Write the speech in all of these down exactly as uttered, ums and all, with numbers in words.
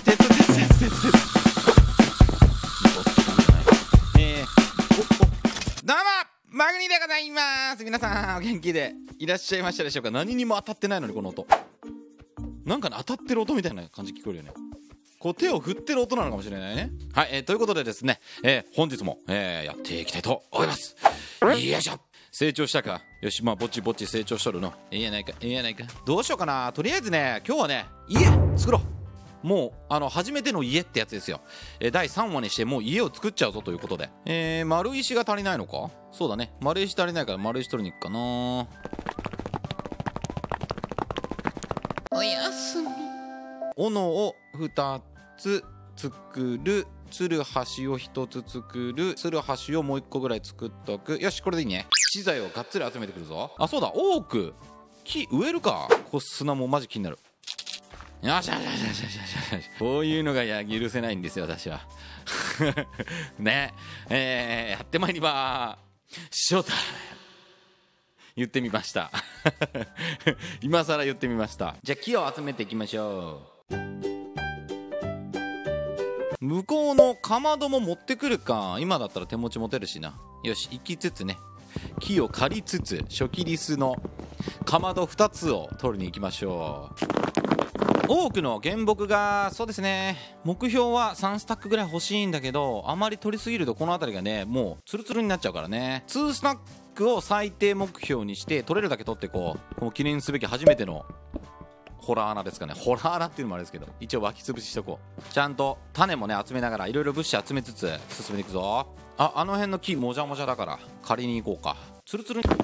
鉄鉄鉄鉄鉄えー、おおどうもマグニでございます。皆さんお元気でいらっしゃいましたでしょうか。何にも当たってないのにこの音なんかね、当たってる音みたいな感じ聞こえるよね。こう手を振ってる音なのかもしれないね。はい、えー、ということでですね、えー、本日も、えー、やっていきたいと思います。よいしょ。成長したか。よし、まあぼちぼち成長しとるの。ええやないか、ええやないか。どうしようかな。とりあえずね、今日はね、家作ろう。もうあの初めての家ってやつですよ。えー、だいさんわにしてもう家を作っちゃうぞということで、えー、丸石が足りないのか。そうだね、丸石足りないから丸石取りに行くかな。おやすみ。斧をふたつ作る。つるはしをひとつ作る。つるはしをもういっこぐらい作っとく。よし、これでいいね。資材をがっつり集めてくるぞ。あ、そうだ、多く木植えるか。こ砂もマジ気になる。よしよしよしよしよしよし。こういうのがや許せないんですよ私はねえ、えー、やってまいりまーしょうた言ってみました今更言ってみました。じゃあ木を集めていきましょう。向こうのかまども持ってくるか。今だったら手持ち持てるしな。よし、行きつつね、木を借りつつ初期リスのかまどふたつを取りに行きましょう。多くの原木が、そうですね、目標はさんスタックぐらい欲しいんだけど、あまり取りすぎるとこの辺りがねもうツルツルになっちゃうからね。にスタックを最低目標にして取れるだけ取っていこう。この記念すべき初めてのホラー穴ですかね。ホラー穴っていうのもあれですけど、一応湧き潰ししとこう。ちゃんと種もね集めながらいろいろ物資集めつつ進めていくぞ。あ、あの辺の木もじゃもじゃだから借りに行こうか。ツルツルに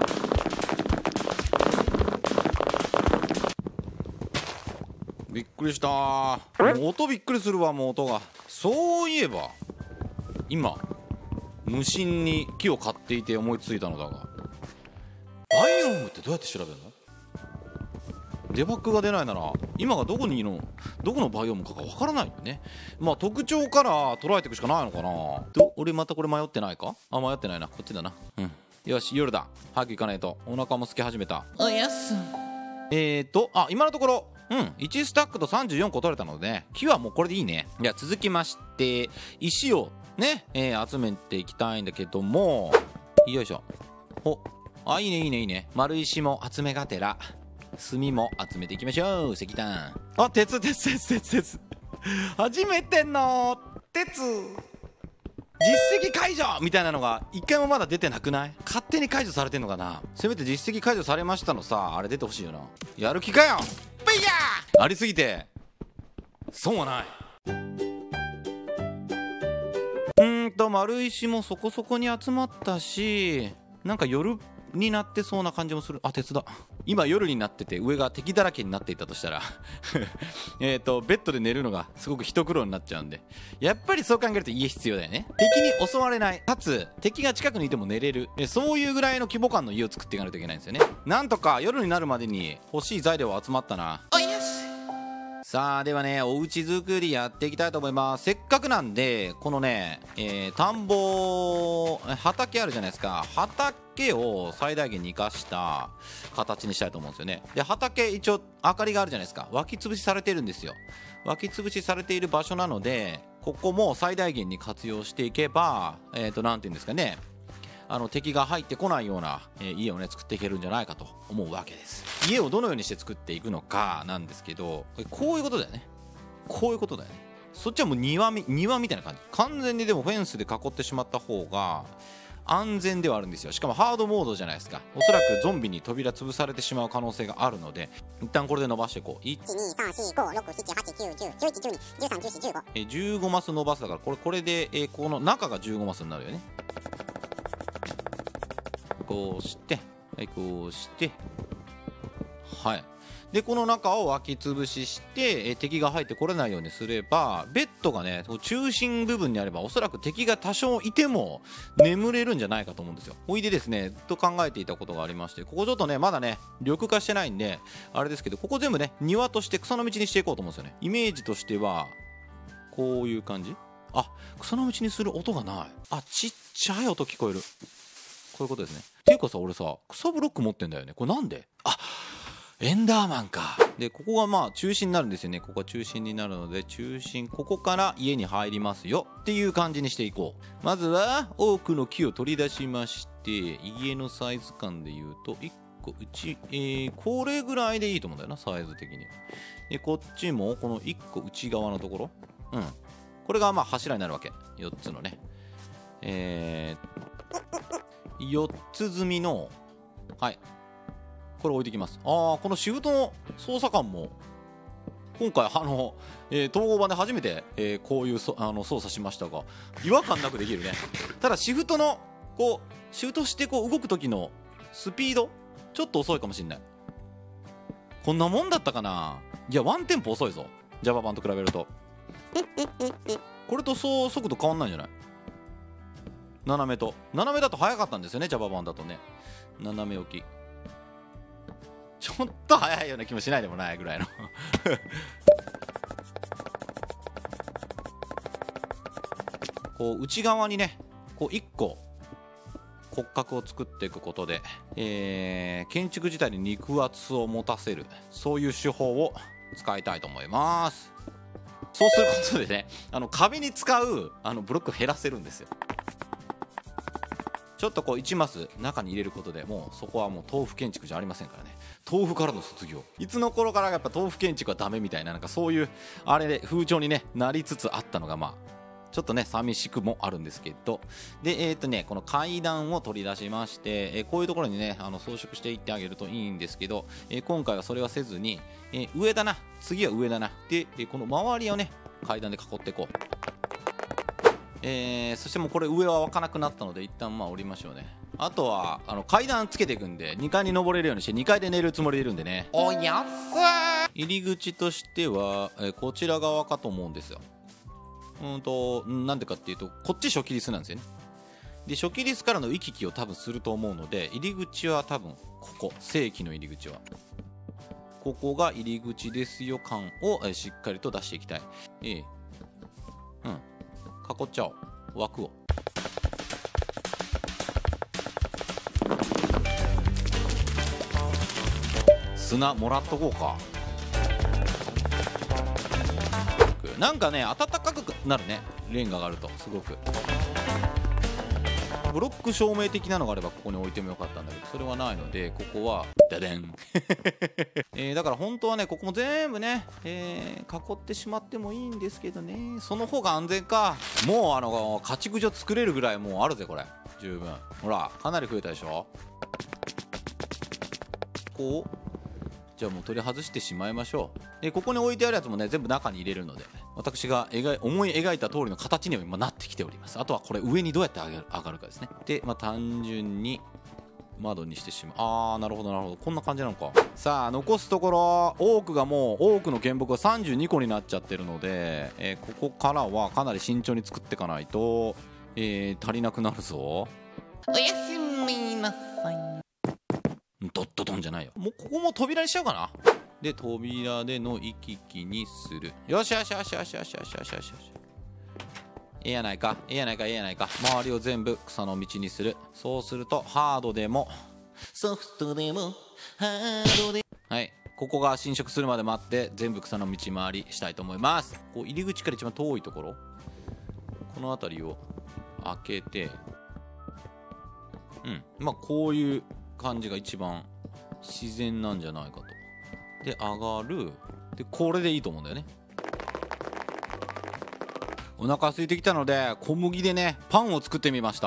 びっくりしたー。もう音びっくりするわ、もう音が。そういえば今無心に木を買っていて思いついたのだが、バイオームってどうやって調べるの？デバッグが出ないなら今がどこにいるの、どこのバイオームかがわからないよね。まあ特徴から捉えていくしかないのかな。と俺またこれ迷ってないか。あ、迷ってないな、こっちだな。うん、よし、夜だ。早く行かないと。お腹も空き始めた。おやす。えーとあ、今のところうん、いちスタックとさんじゅうよんこ取れたので、ね、木はもうこれでいいね。じゃあ続きまして石をね、えー、集めていきたいんだけども、よいしょ。お、あ、いいねいいねいいね。丸石も集めがてら炭も集めていきましょう。石炭。あ、鉄鉄鉄鉄鉄初めての鉄実績解除みたいなのが一回もまだ出てなくない？勝手に解除されてんのかな。せめて実績解除されましたのさ、あれ出てほしいよな。やる気かよ。ブイヤーありすぎて損はない。うーんと丸石もそこそこに集まったし、なんか夜になってそうな感じもする。あ、鉄だ。今夜になってて上が敵だらけになっていたとしたらえっとベッドで寝るのがすごく一苦労になっちゃうんで、やっぱりそう考えると家必要だよね。敵に襲われない、かつ敵が近くにいても寝れる、そういうぐらいの規模感の家を作っていかないといけないんですよね。なんとか夜になるまでに欲しい材料は集まったな。おいよし。さあではね、お家作りやっていきたいと思います。せっかくなんでこのね、えー、田んぼ畑あるじゃないですか。畑を最大限に生かした形にしたいと思うんですよね。で畑一応明かりがあるじゃないですか。湧き潰しされてるんですよ。湧き潰しされている場所なので、ここも最大限に活用していけば、えーとなんていうんですかね、あの敵が入ってこないような、えー、家をね作っていけるんじゃないかと思うわけです。家をどのようにして作っていくのかなんですけど、こういうことだよね。こういうことだよね。そっちはもう庭み庭みたいな感じ。完全にでもフェンスで囲ってしまった方が安全ではあるんですよ。しかもハードモードじゃないですか。おそらくゾンビに扉潰されてしまう可能性があるので、一旦これで伸ばしていこう。いちにさんしごろくななはちきゅうじゅうじゅういちじゅういちじゅうにじゅうさんじゅうよんじゅうご、えじゅうごマス伸ばすだから、これこれで、えー、この中がじゅうごマスになるよね。こうして、はい、こうして、はい。でこの中を湧き潰しして、え敵が入ってこれないようにすれば、ベッドがね中心部分にあればおそらく敵が多少いても眠れるんじゃないかと思うんですよ。おいでですね、ずっと考えていたことがありまして、ここちょっとねまだね緑化してないんであれですけど、ここ全部ね庭として草の道にしていこうと思うんですよね。イメージとしてはこういう感じ。あ、草の道にする音がない。あ、ちっちゃい音聞こえる。こういうことですね。っていうかさ、俺さ草ブロック持ってんだよね。これなんで？あ、 エンダーマンか。でここがまあ中心になるんですよね。ここが中心になるので、中心ここから家に入りますよっていう感じにしていこう。まずは多くの木を取り出しまして、家のサイズ感でいうといっこうち、えー、これぐらいでいいと思うんだよな、サイズ的に。でこっちもこのいっこ内側のところ、うんこれがまあ柱になるわけ。よっつのね、えー、よっつ積みの、はいこれ置いてきます。ああこのシフトの操作感も今回あの、えー、統合版で初めて、えー、こういうそあの操作しましたが、違和感なくできるね。ただシフトのこうシフトしてこう動く時のスピードちょっと遅いかもしんない。こんなもんだったかな。いやワンテンポ遅いぞ Java 版と比べると。これとそう速度変わんないんじゃない。斜めと斜めだと速かったんですよね Java 版だとね。斜め置きちょっと速いような気もしないでもないぐらいのこう内側にねこういっこ骨格を作っていくことで、えー、建築自体に肉厚を持たせる、そういう手法を使いたいと思います。そうすることでね、あの壁に使うあのブロックを減らせるんですよ。ちょっとこういちマス中に入れることで、もうそこはもう豆腐建築じゃありませんからね。豆腐からの卒業、いつの頃からやっぱ豆腐建築はダメみたいな、なんかそういうあれで風潮に、ね、なりつつあったのが、まあちょっとね寂しくもあるんですけど、でえっ、ー、とねこの階段を取り出しまして、えー、こういうところにねあの装飾していってあげるといいんですけど、えー、今回はそれはせずに、えー、上だな、次は上だなで、えー、この周りをね階段で囲っていこう。えー、そしてもうこれ上は湧かなくなったので一旦まあ降りましょうね。あとはあの階段つけていくんでにかいに登れるようにしてにかいで寝るつもりでいるんでね。おやっす。入り口としては、えー、こちら側かと思うんですよ。うんとなんでかっていうとこっち初期リスなんですよね。で初期リスからの行き来を多分すると思うので、入り口は多分ここ正規の入り口はここが入り口ですよ感を、えー、しっかりと出していきたい。えー、うん囲っちゃおう枠を。砂もらっとこうか。なんかね暖かくなるね、レンガがあると。すごくブロック照明的なのがあればここに置いてもよかったんだけど、それはないのでここはダデン、えー、だから本当はねここも全部ね、えー、囲ってしまってもいいんですけどね、その方が安全か。もうあの家畜所作れるぐらいもうあるぜこれ十分。ほらかなり増えたでしょ。こうじゃあもう取り外してしまいましょう。でここに置いてあるやつもね全部中に入れるので、私が描い思い描いた通りの形には今なってきております。あとはこれ上にどうやって上がる、上がるかですね。で、まあ、単純に窓にしてしまう。あーなるほどなるほど、こんな感じなのか。さあ残すところ多くがもう多くの原木がさんじゅうにこになっちゃってるので、えー、ここからはかなり慎重に作っていかないと、えー、足りなくなるぞ。おやすみなさい。ドッドドンじゃないよ。もうここも扉にしちゃおうかな。で扉での行き来にする。よしよしよしよしよしよしよしよしよし。ええやないかええやないかええやないか。周りを全部草の道にする。そうするとハードでもソフトでもハードで、はい、ここが侵食するまで待って全部草の道回りしたいと思います。こう入り口から一番遠いところ、この辺りを開けて、うんまあこういう感じが一番自然なんじゃないかと。で上がる。でこれでいいと思うんだよね。お腹空いてきたので小麦でねパンを作ってみました。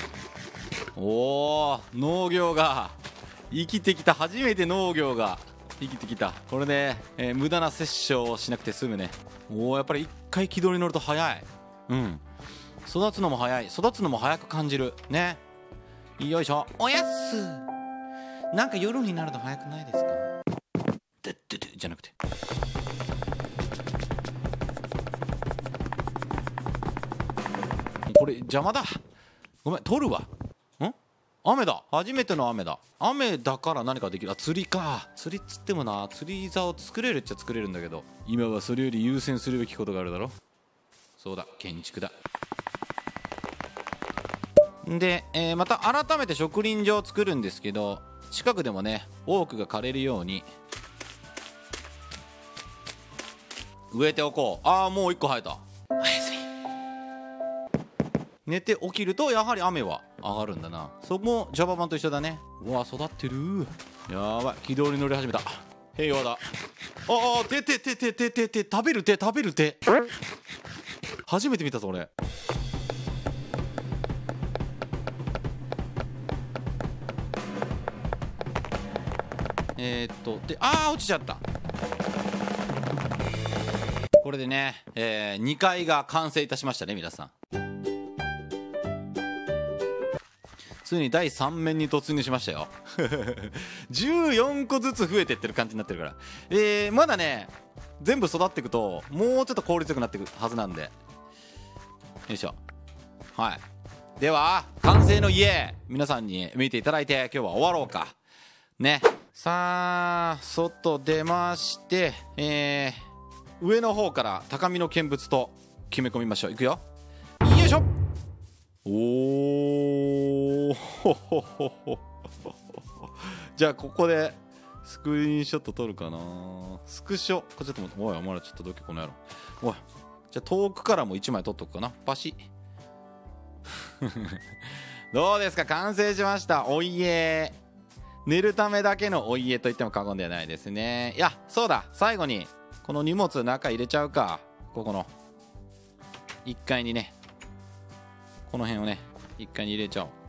おー農業が生きてきた。初めて農業が生きてきた。これね、えー、無駄な殺生をしなくて済むね。おーやっぱり一回軌道に乗ると早い。うん育つのも早い。育つのも早く感じるね。よいしょ。おやっす。なんか夜になると早くないですか。でででじゃなくてこれ邪魔だ。ごめん取るわ。ん雨だ。初めての雨だ。雨だから何かできる。あ釣りか。釣りっつってもな釣り竿作れるっちゃ作れるんだけど、今はそれより優先するべきことがあるだろ。そうだ建築だ。で、えー、また改めて植林場を作るんですけど、 近くでもね多くが枯れるように植えておこう。ああ、もういっこ生えた。おやすみ。寝て起きるとやはり雨は上がるんだな。そこも Java 版と一緒だね。うわ育ってる。やばい、軌道に乗り始めた。平和だ。ああ、手手手手手手手食べる手食べる手初めて見たぞ俺。えー、っとで、あー落ちちゃった。これでね、えー、にかいが完成いたしましたね皆さん。ついにだいさん面に突入しましたよじゅうよんこずつ増えてってる感じになってるから、えー、まだね全部育っていくともうちょっと効率よくなっていくはずなんで、よいしょ。はい、では完成の家皆さんに見ていただいて今日は終わろうかね。さあ外出まして、えー上の方から高みの見物と決め込みましょう。いくよ、よいしょ。おおじゃあここでスクリーンショット撮るかな。スクショ、これちょっと待って、おいお前らちょっとどけこの野郎。おい、じゃあ遠くからもいちまい撮っとくかな。パシどうですか、完成しました。お家、寝るためだけのお家と言っても過言ではないですね。いやそうだ、最後にこの荷物中入れちゃうか。ここのいっかいにね、この辺をねいっかいに入れちゃおう。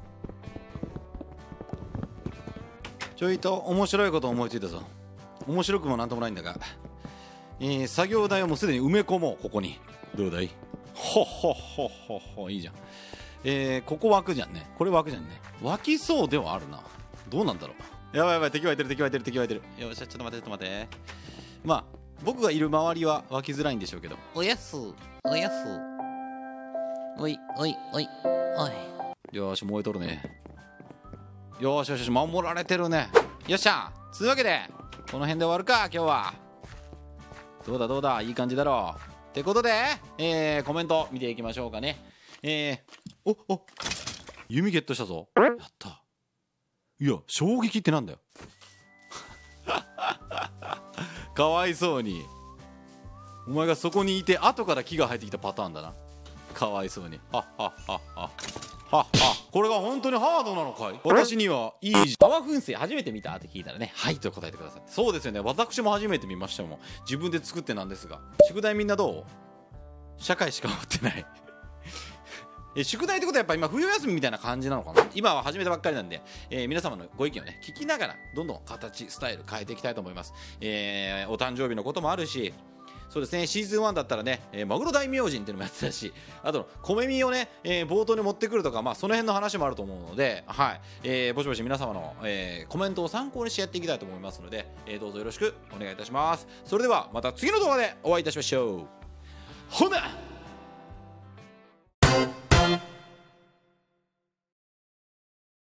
ちょいと面白いこと思いついたぞ。面白くもなんともないんだが、えー、作業台をもうすでに埋め込もう。ここにどうだい。ほっほっほっほっほ、いいじゃん。えー、ここ湧くじゃんね。これ湧くじゃんね。湧きそうではあるな。どうなんだろう。やばいやばい、敵湧いてる敵湧いてる敵湧いてる。よっしゃ、ちょっと待ってちょっと待って。まあ僕がいる周りは湧きづらいんでしょうけど。おやすおやす、おいおいおいおい。よーし、燃えとるね。よーしよしよし、守られてるね。よっしゃ。つうわけでこの辺で終わるか今日は。どうだどうだ、いい感じだろうってことで、えー、コメント見ていきましょうかね。えー、おお弓ゲットしたぞ。やった。いや衝撃ってなんだよかわいそうにお前がそこにいて後から木が生えてきたパターンだな。かわいそうに。はっはっはっははっは。これが本当にハードなのかい。私にはいいじゃん。泡噴水初めて見たって聞いたらね、はいと答えてください。そうですよね、私も初めて見ましたもん。自分で作ってなんですが。宿題みんなどう。社会しか持ってないえ宿題ってことはやっぱ今冬休みみたいな感じなのかな。今は始めたばっかりなんで、えー、皆様のご意見をね聞きながらどんどん形スタイル変えていきたいと思います。えー、お誕生日のこともあるし、そうですね、シーズンワンだったらね、えー、マグロ大明神っていうのもやってたし、あと米実をね、えー、冒頭に持ってくるとか、まあその辺の話もあると思うので、はい、えー、ぼちぼち皆様の、えー、コメントを参考にしてやっていきたいと思いますので、えー、どうぞよろしくお願いいたします。それではまた次の動画でお会いいたしましょう。ほな。